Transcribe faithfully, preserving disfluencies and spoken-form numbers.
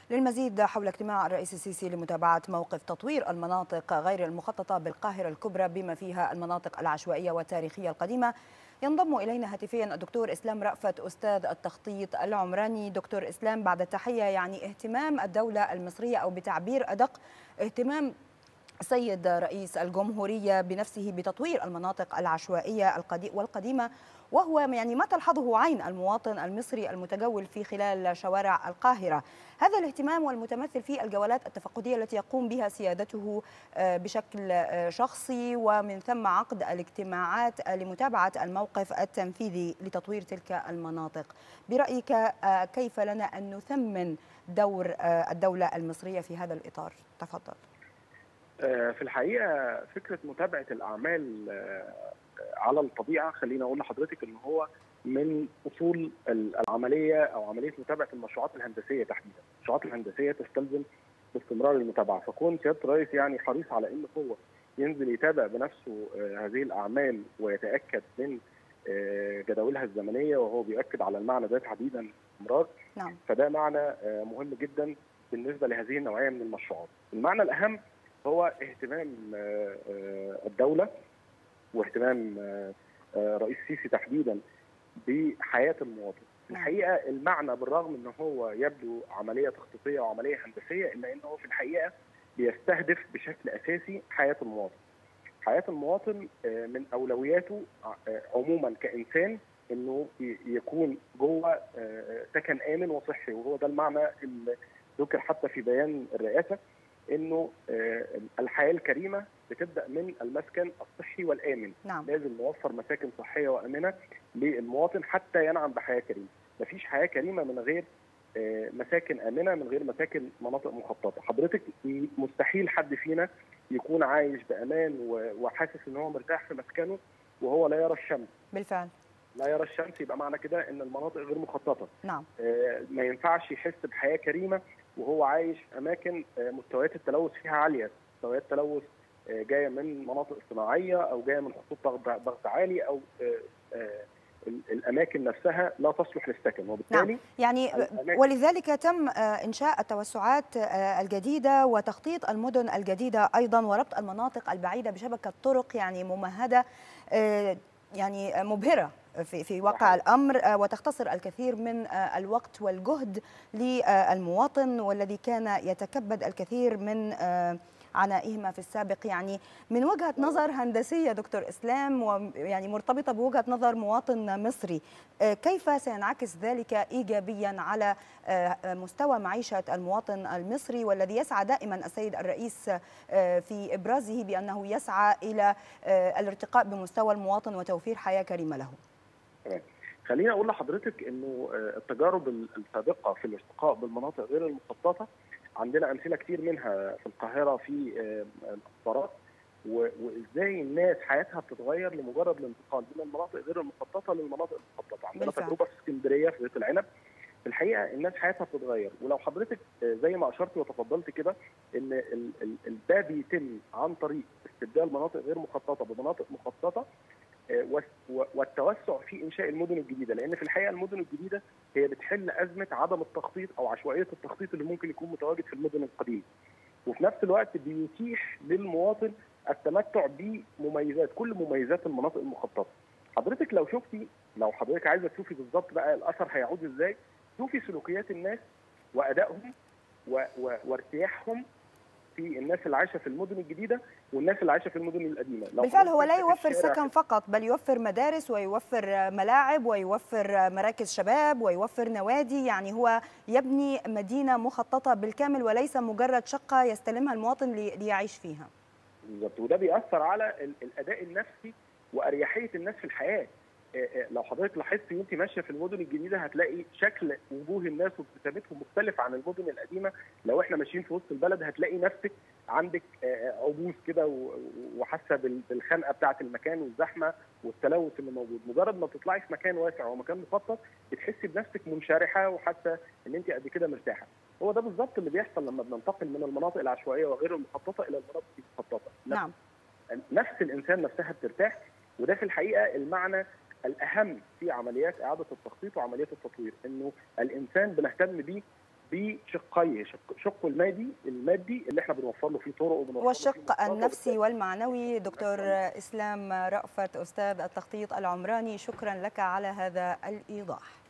للمزيد حول اجتماع الرئيس السيسي لمتابعة موقف تطوير المناطق غير المخططة بالقاهرة الكبرى بما فيها المناطق العشوائية والتاريخية القديمة، ينضم إلينا هاتفيا الدكتور إسلام رأفت أستاذ التخطيط العمراني. دكتور إسلام، بعد التحية، يعني اهتمام الدولة المصرية أو بتعبير أدق اهتمام السيد رئيس الجمهورية بنفسه بتطوير المناطق العشوائية والقديمة، وهو يعني ما تلحظه عين المواطن المصري المتجول في خلال شوارع القاهرة. هذا الاهتمام والمتمثل في الجولات التفقدية التي يقوم بها سيادته بشكل شخصي، ومن ثم عقد الاجتماعات لمتابعة الموقف التنفيذي لتطوير تلك المناطق. برأيك كيف لنا أن نثمن دور الدولة المصرية في هذا الإطار؟ تفضل. في الحقيقة فكرة متابعة الأعمال على الطبيعة، خلينا أقول لحضرتك إن هو من أصول العملية أو عملية متابعة المشروعات الهندسية تحديدا. المشروعات الهندسية تستلزم باستمرار المتابعة، فكون سيادة الرئيس يعني حريص على إن هو ينزل يتابع بنفسه هذه الأعمال ويتأكد من جداولها الزمنية، وهو بيؤكد على المعنى ده تحديدا باستمرار. نعم. فده معنى مهم جدا بالنسبة لهذه النوعية من المشروعات. المعنى الأهم هو اهتمام الدولة واهتمام رئيس السيسي تحديدا بحياة المواطن. في الحقيقة المعنى بالرغم ان هو يبدو عملية تخطيطية وعملية هندسية، الا انه في الحقيقة بيستهدف بشكل اساسي حياة المواطن. حياة المواطن من اولوياته عموما كإنسان انه يكون جوه سكن آمن وصحي، وهو ده المعنى اللي ذكر حتى في بيان الرئاسة، انه الحياه الكريمه بتبدا من المسكن الصحي والامن. نعم. لازم نوفر مساكن صحيه وامنه للمواطن حتى ينعم بحياه كريمه. مفيش حياه كريمه من غير مساكن امنه، من غير مساكن مناطق مخططه. حضرتك مستحيل حد فينا يكون عايش بامان وحاسس ان هو مرتاح في مسكنه وهو لا يرى الشمس. بالفعل. لا يرى الشمس يبقى معنى كده ان المناطق غير مخططه. نعم. ما ينفعش يحس بحياه كريمه وهو عايش في اماكن مستويات التلوث فيها عاليه، مستويات التلوث جايه من مناطق صناعيه او جايه من خطوط ضغط عالي او الاماكن نفسها لا تصلح للسكن، وبالتالي نعم. يعني ولذلك تم انشاء التوسعات الجديده وتخطيط المدن الجديده ايضا، وربط المناطق البعيده بشبكه طرق يعني ممهده يعني مبهره في في واقع الأمر، وتختصر الكثير من الوقت والجهد للمواطن والذي كان يتكبد الكثير من عنائهما في السابق. يعني من وجهة نظر هندسية دكتور إسلام، ويعني مرتبطة بوجهة نظر مواطن مصري، كيف سينعكس ذلك إيجابيا على مستوى معيشة المواطن المصري، والذي يسعى دائما السيد الرئيس في إبرازه بأنه يسعى إلى الارتقاء بمستوى المواطن وتوفير حياة كريمة له؟ خليني اقول لحضرتك انه التجارب السابقه في الارتقاء بالمناطق غير المخططه عندنا امثله كتير منها في القاهره في القطارات، وازاي الناس حياتها بتتغير لمجرد الانتقال من المناطق غير المخططه للمناطق المخططه. عندنا بالفعل تجربه في اسكندريه في بيت العنب. في الحقيقه الناس حياتها بتتغير، ولو حضرتك زي ما اشرت وتفضلت كده ان ده بيتم عن طريق استبدال مناطق غير مخططه بمناطق مخططه والتوسع في انشاء المدن الجديده، لان في الحقيقه المدن الجديده هي بتحل ازمه عدم التخطيط او عشوائيه التخطيط اللي ممكن يكون متواجد في المدن القديمه. وفي نفس الوقت بيتيح للمواطن التمتع بمميزات كل مميزات المناطق المخططه. حضرتك لو شفتي لو حضرتك عايزه تشوفي بالظبط بقى الاثر هيعود ازاي، شوفي سلوكيات الناس وادائهم وارتياحهم في الناس اللي عايشه في المدن الجديده والناس اللي عايشه في المدن القديمه. بالفعل هو لا يوفر سكن فقط، بل يوفر مدارس ويوفر ملاعب ويوفر مراكز شباب ويوفر نوادي. يعني هو يبني مدينه مخططه بالكامل وليس مجرد شقه يستلمها المواطن ليعيش فيها. بالظبط، وده بيأثر على الاداء النفسي واريحيه الناس في الحياه. لو حضرتك لاحظتي وانت ماشيه في المدن الجديده هتلاقي شكل وجوه الناس وابتسامتهم مختلف عن المدن القديمه. لو احنا ماشيين في وسط البلد هتلاقي نفسك عندك عبوس كده وحاسه بالخنقه بتاعه المكان والزحمه والتلوث اللي موجود. مجرد ما بتطلعي في مكان واسع ومكان مخطط بتحسي بنفسك منشرحه وحاسه ان انت قد كده مرتاحه. هو ده بالظبط اللي بيحصل لما بننتقل من المناطق العشوائيه وغير المخططه الى المناطق المخططه. نعم. نفس الانسان نفسها بترتاح، وده في الحقيقه المعنى الاهم في عمليات اعاده التخطيط وعمليات التطوير، انه الانسان بنهتم بيه بشقيه، شق شقه المادي المادي اللي احنا بنوفر له فيه طرق وبنوفر والشق النفسي والمعنوي. دكتور اسلام رأفت، استاذ التخطيط العمراني، شكرا لك على هذا الايضاح.